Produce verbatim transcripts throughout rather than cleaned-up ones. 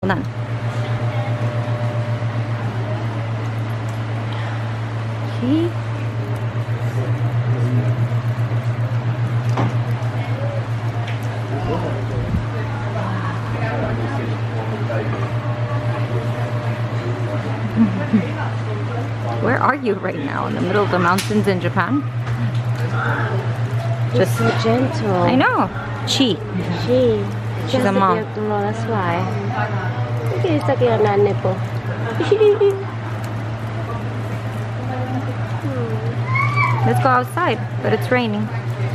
Hold on. See? Where are you right now? In the middle of the mountains in Japan? Just so gentle. I know. Chi. She. She's a mom. That's why. Look at sucking on that nipple. Let's go outside, but it's raining.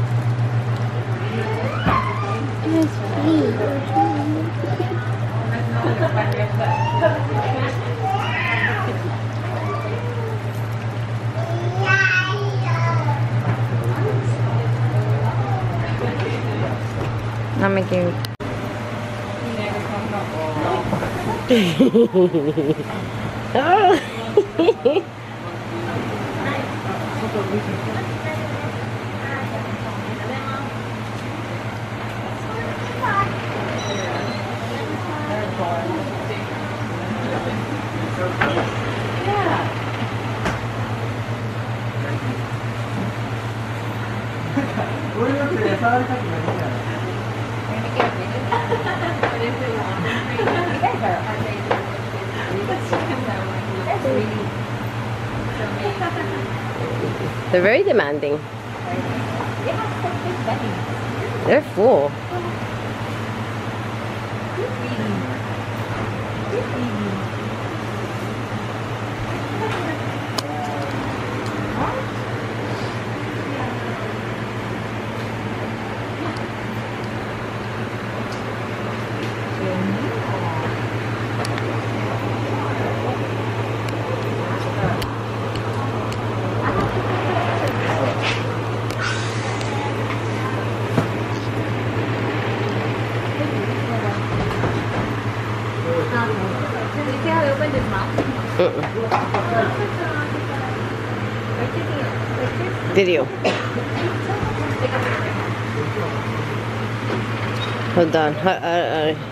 Just pee. I'm making. Oh. They're very demanding. They're full. Mm-mm. Video. Hold on. Uh, uh, uh.